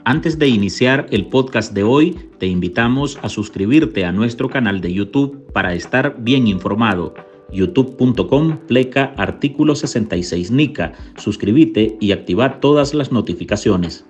Antes de iniciar el podcast de hoy, te invitamos a suscribirte a nuestro canal de YouTube para estar bien informado. youtube.com/artículo 66 Nica. Suscríbete y activa todas las notificaciones.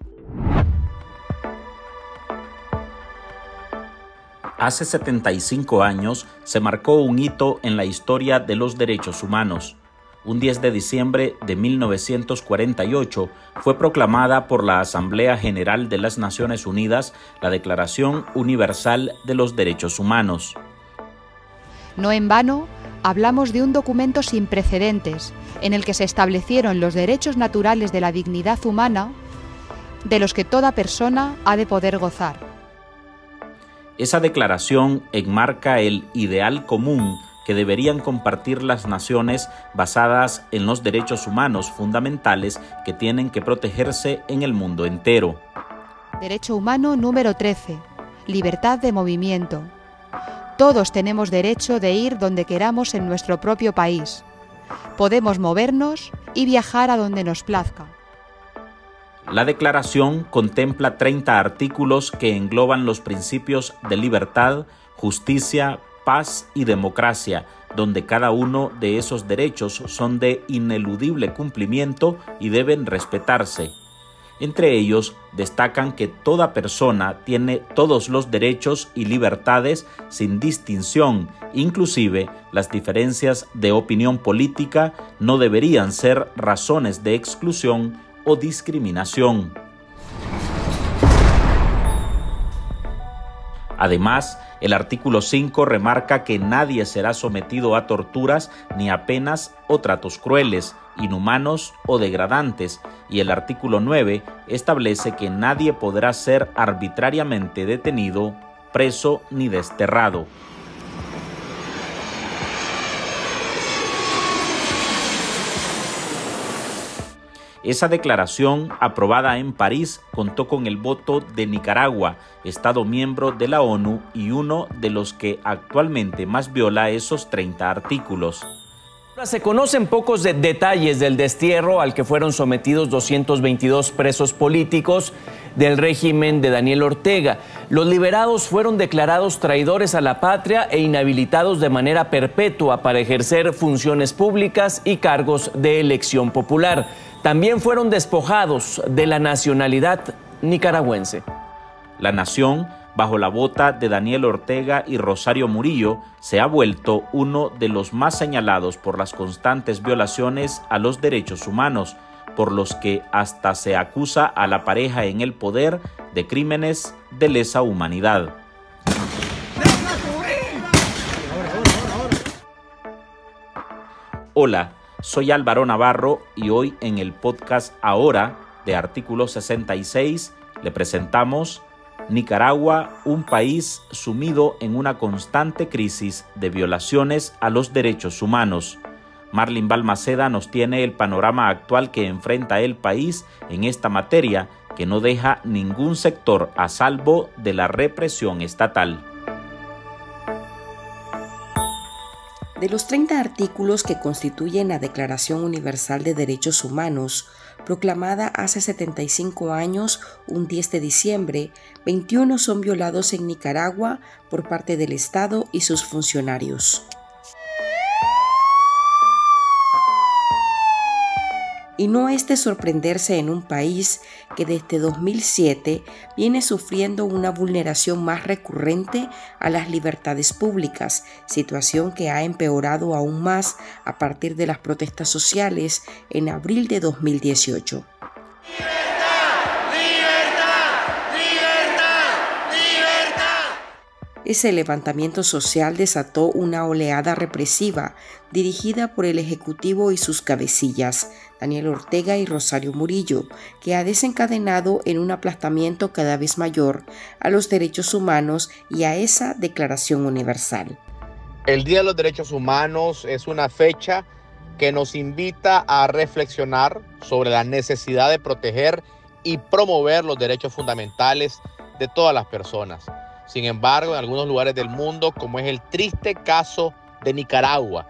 Hace 75 años se marcó un hito en la historia de los derechos humanos. Un 10 de diciembre de 1948 fue proclamada por la Asamblea General de las Naciones Unidas la Declaración Universal de los Derechos Humanos. No en vano, hablamos de un documento sin precedentes, en el que se establecieron los derechos naturales de la dignidad humana, de los que toda persona ha de poder gozar. Esa declaración enmarca el ideal común que deberían compartir las naciones basadas en los derechos humanos fundamentales que tienen que protegerse en el mundo entero. Derecho humano número 13. Libertad de movimiento. Todos tenemos derecho de ir donde queramos en nuestro propio país. Podemos movernos y viajar a donde nos plazca. La declaración contempla 30 artículos que engloban los principios de libertad, justicia, paz y democracia, donde cada uno de esos derechos son de ineludible cumplimiento y deben respetarse. Entre ellos destacan que toda persona tiene todos los derechos y libertades sin distinción, inclusive las diferencias de opinión política no deberían ser razones de exclusión o discriminación. Además, el artículo 5 remarca que nadie será sometido a torturas ni a penas o tratos crueles, inhumanos o degradantes, y el artículo 9 establece que nadie podrá ser arbitrariamente detenido, preso ni desterrado. Esa declaración, aprobada en París, contó con el voto de Nicaragua, Estado miembro de la ONU y uno de los que actualmente más viola esos 30 artículos. Se conocen pocos detalles del destierro al que fueron sometidos 222 presos políticos del régimen de Daniel Ortega. Los liberados fueron declarados traidores a la patria e inhabilitados de manera perpetua para ejercer funciones públicas y cargos de elección popular. También fueron despojados de la nacionalidad nicaragüense. La nación, bajo la bota de Daniel Ortega y Rosario Murillo, se ha vuelto uno de los más señalados por las constantes violaciones a los derechos humanos, por los que hasta se acusa a la pareja en el poder de crímenes de lesa humanidad. Hola, soy Álvaro Navarro y hoy en el podcast Ahora de Artículo 66 le presentamos Nicaragua, un país sumido en una constante crisis de violaciones a los derechos humanos. Marlin Balmaceda nos tiene el panorama actual que enfrenta el país en esta materia, que no deja ningún sector a salvo de la represión estatal. De los 30 artículos que constituyen la Declaración Universal de Derechos Humanos, proclamada hace 75 años, un 10 de diciembre, 21 son violados en Nicaragua por parte del Estado y sus funcionarios. Y no es de sorprenderse en un país que desde 2007 viene sufriendo una vulneración más recurrente a las libertades públicas, situación que ha empeorado aún más a partir de las protestas sociales en abril de 2018. Ese levantamiento social desató una oleada represiva dirigida por el Ejecutivo y sus cabecillas, Daniel Ortega y Rosario Murillo, que ha desencadenado en un aplastamiento cada vez mayor a los derechos humanos y a esa Declaración Universal. El Día de los Derechos Humanos es una fecha que nos invita a reflexionar sobre la necesidad de proteger y promover los derechos fundamentales de todas las personas. Sin embargo, en algunos lugares del mundo, como es el triste caso de Nicaragua,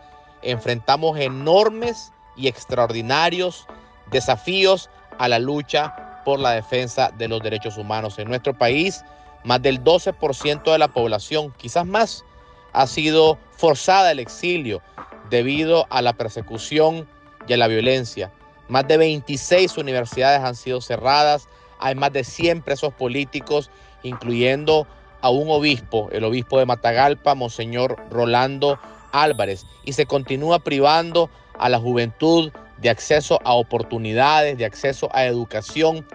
enfrentamos enormes y extraordinarios desafíos a la lucha por la defensa de los derechos humanos. En nuestro país, más del 12% de la población, quizás más, ha sido forzada al exilio debido a la persecución y a la violencia. Más de 26 universidades han sido cerradas, hay más de 100 presos políticos, incluyendo a un obispo, el obispo de Matagalpa, Monseñor Rolando Álvarez, y se continúa privando a la juventud de acceso a oportunidades, de acceso a educación.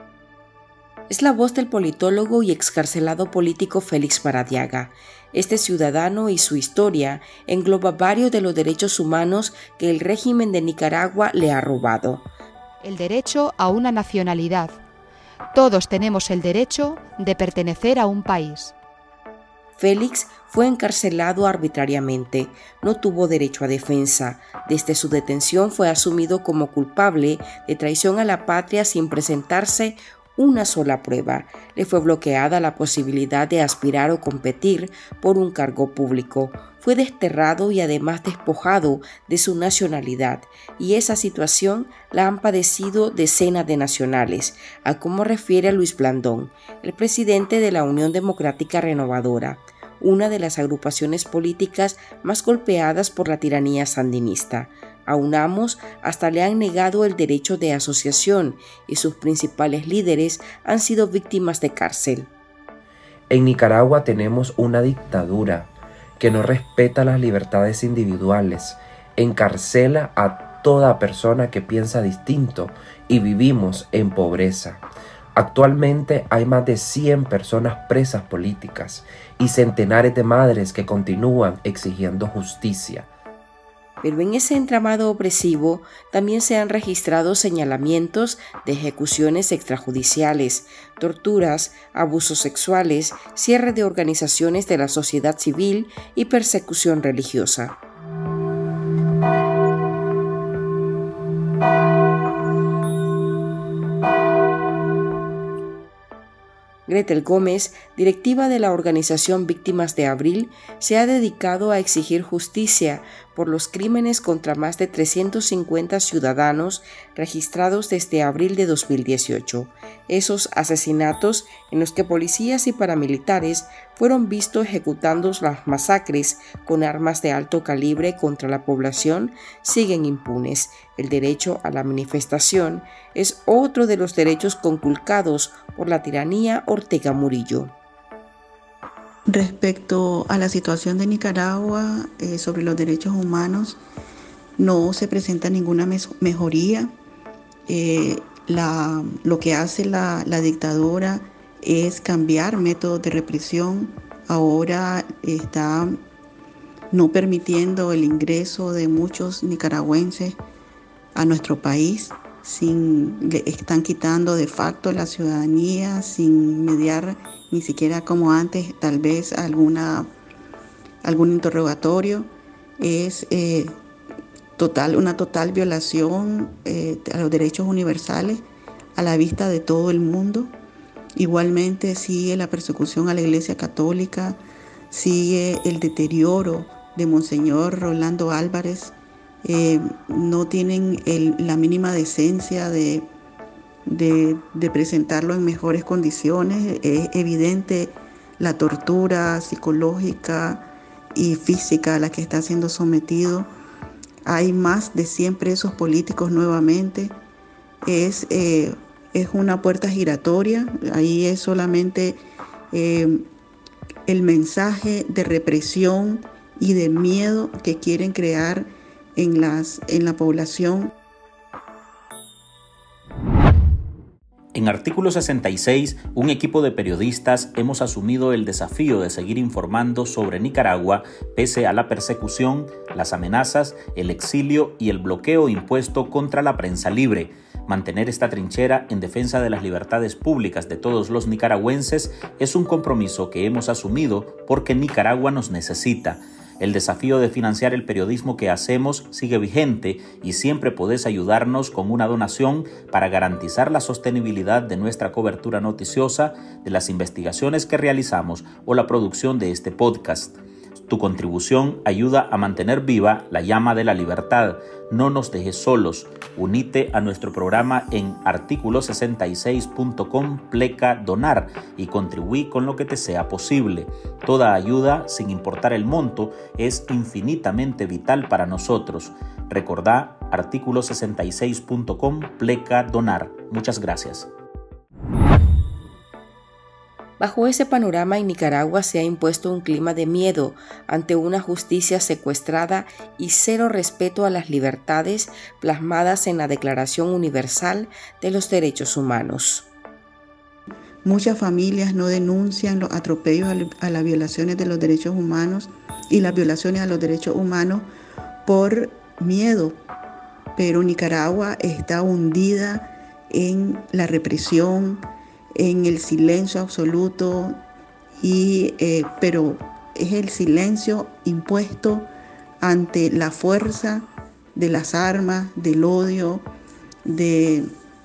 Es la voz del politólogo y excarcelado político Félix Maradiaga. Este ciudadano y su historia engloba varios de los derechos humanos que el régimen de Nicaragua le ha robado. El derecho a una nacionalidad. Todos tenemos el derecho de pertenecer a un país. Félix fue encarcelado arbitrariamente, no tuvo derecho a defensa. Desde su detención fue asumido como culpable de traición a la patria sin presentarse una sola prueba. Le fue bloqueada la posibilidad de aspirar o competir por un cargo público. Fue desterrado y además despojado de su nacionalidad, y esa situación la han padecido decenas de nacionales, a como refiere Luis Blandón, el presidente de la Unión Democrática Renovadora, una de las agrupaciones políticas más golpeadas por la tiranía sandinista. A UNAMOS hasta le han negado el derecho de asociación y sus principales líderes han sido víctimas de cárcel. En Nicaragua tenemos una dictadura que no respeta las libertades individuales, encarcela a toda persona que piensa distinto y vivimos en pobreza. Actualmente hay más de 100 personas presas políticas y centenares de madres que continúan exigiendo justicia. Pero en ese entramado opresivo también se han registrado señalamientos de ejecuciones extrajudiciales, torturas, abusos sexuales, cierre de organizaciones de la sociedad civil y persecución religiosa. Gretel Gómez, directiva de la organización Víctimas de Abril, se ha dedicado a exigir justicia por los crímenes contra más de 350 ciudadanos registrados desde abril de 2018. Esos asesinatos en los que policías y paramilitares fueron vistos ejecutando las masacres con armas de alto calibre contra la población siguen impunes. El derecho a la manifestación es otro de los derechos conculcados por la tiranía Ortega Murillo. Respecto a la situación de Nicaragua sobre los derechos humanos, no se presenta ninguna mejoría. Lo que hace la dictadura es cambiar métodos de represión. Ahora está no permitiendo el ingreso de muchos nicaragüenses a nuestro país. Le están quitando de facto la ciudadanía sin mediar ni siquiera como antes tal vez algún interrogatorio. Es una total violación a los derechos universales a la vista de todo el mundo. Igualmente sigue la persecución a la Iglesia Católica, sigue el deterioro de Monseñor Rolando Álvarez. No tienen la mínima decencia de presentarlo en mejores condiciones. Es evidente la tortura psicológica y física a la que está siendo sometido. Hay más de 100 presos políticos nuevamente. Es una puerta giratoria. Ahí es solamente el mensaje de represión y de miedo que quieren crear en la población. En artículo 66, un equipo de periodistas hemos asumido el desafío de seguir informando sobre Nicaragua pese a la persecución, las amenazas, el exilio y el bloqueo impuesto contra la prensa libre. Mantener esta trinchera en defensa de las libertades públicas de todos los nicaragüenses es un compromiso que hemos asumido porque Nicaragua nos necesita. El desafío de financiar el periodismo que hacemos sigue vigente y siempre podés ayudarnos con una donación para garantizar la sostenibilidad de nuestra cobertura noticiosa, de las investigaciones que realizamos o la producción de este podcast. Tu contribución ayuda a mantener viva la llama de la libertad. No nos dejes solos. Unite a nuestro programa en articulo66.com/donar y contribuí con lo que te sea posible. Toda ayuda, sin importar el monto, es infinitamente vital para nosotros. Recordá articulo66.com/donar. Muchas gracias. Bajo ese panorama, en Nicaragua se ha impuesto un clima de miedo ante una justicia secuestrada y cero respeto a las libertades plasmadas en la Declaración Universal de los Derechos Humanos. Muchas familias no denuncian los atropellos a las violaciones de los derechos humanos y las violaciones a los derechos humanos por miedo, pero Nicaragua está hundida en la represión, en el silencio absoluto, pero es el silencio impuesto ante la fuerza de las armas, del odio, del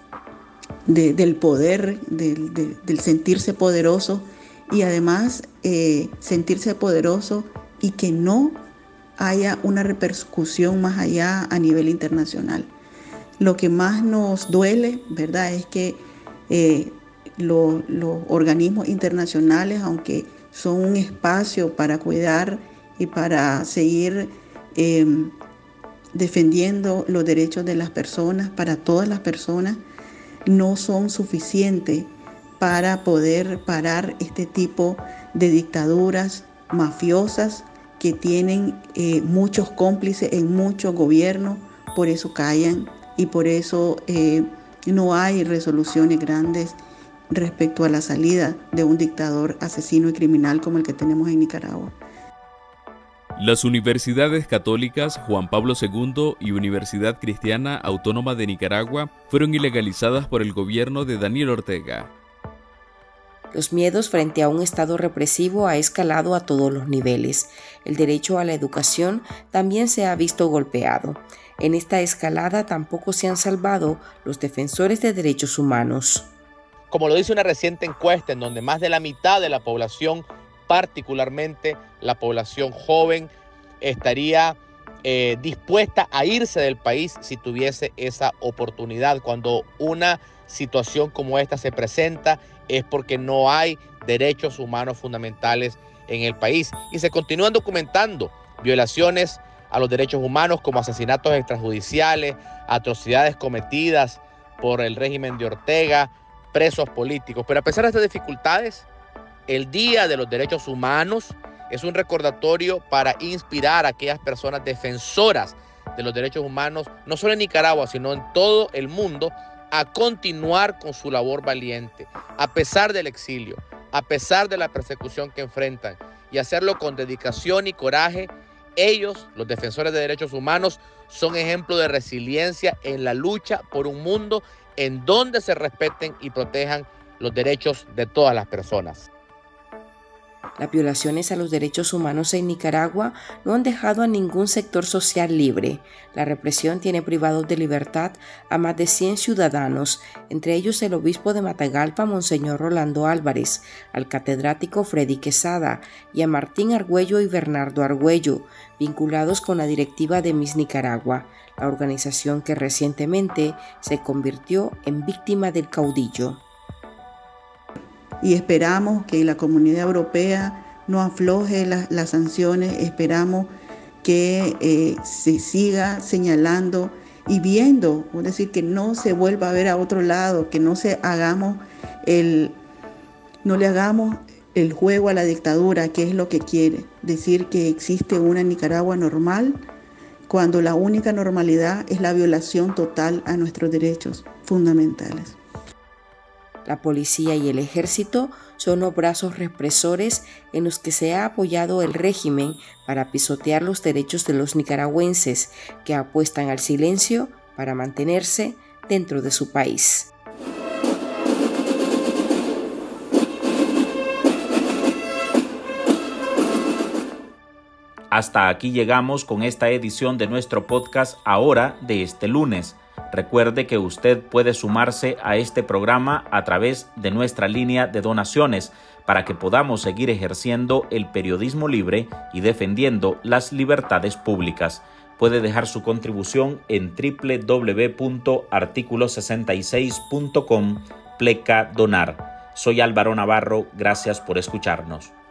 poder, del sentirse poderoso, y además sentirse poderoso y que no haya una repercusión más allá a nivel internacional. Lo que más nos duele, ¿verdad?, es que los organismos internacionales, aunque son un espacio para cuidar y para seguir defendiendo los derechos de las personas, para todas las personas, no son suficientes para poder parar este tipo de dictaduras mafiosas que tienen muchos cómplices en muchos gobiernos. Por eso callan y por eso no hay resoluciones grandes respecto a la salida de un dictador asesino y criminal como el que tenemos en Nicaragua. Las universidades católicas Juan Pablo II y Universidad Cristiana Autónoma de Nicaragua fueron ilegalizadas por el gobierno de Daniel Ortega. Los miedos frente a un Estado represivo ha escalado a todos los niveles. El derecho a la educación también se ha visto golpeado. En esta escalada tampoco se han salvado los defensores de derechos humanos. Como lo dice una reciente encuesta en donde más de la mitad de la población, particularmente la población joven, estaría dispuesta a irse del país si tuviese esa oportunidad. Cuando una situación como esta se presenta es porque no hay derechos humanos fundamentales en el país y se continúan documentando violaciones a los derechos humanos como asesinatos extrajudiciales, atrocidades cometidas por el régimen de Ortega, presos políticos. Pero a pesar de estas dificultades, el Día de los Derechos Humanos es un recordatorio para inspirar a aquellas personas defensoras de los derechos humanos, no solo en Nicaragua, sino en todo el mundo, a continuar con su labor valiente, a pesar del exilio, a pesar de la persecución que enfrentan, y hacerlo con dedicación y coraje. Ellos, los defensores de derechos humanos, son ejemplo de resiliencia en la lucha por un mundo en donde se respeten y protejan los derechos de todas las personas. Las violaciones a los derechos humanos en Nicaragua no han dejado a ningún sector social libre. La represión tiene privados de libertad a más de 100 ciudadanos, entre ellos el obispo de Matagalpa, Monseñor Rolando Álvarez, al catedrático Freddy Quesada y a Martín Argüello y Bernardo Argüello, vinculados con la directiva de Miss Nicaragua, la organización que recientemente se convirtió en víctima del caudillo. Y esperamos que la comunidad europea no afloje las sanciones, esperamos que se siga señalando y viendo, es decir, que no se vuelva a ver a otro lado, que no le hagamos el juego a la dictadura, que es lo que quiere, decir que existe una Nicaragua normal, cuando la única normalidad es la violación total a nuestros derechos fundamentales. La policía y el ejército son los brazos represores en los que se ha apoyado el régimen para pisotear los derechos de los nicaragüenses que apuestan al silencio para mantenerse dentro de su país. Hasta aquí llegamos con esta edición de nuestro podcast Ahora de este lunes. Recuerde que usted puede sumarse a este programa a través de nuestra línea de donaciones para que podamos seguir ejerciendo el periodismo libre y defendiendo las libertades públicas. Puede dejar su contribución en www.articulo66.com/donar. Soy Álvaro Navarro, gracias por escucharnos.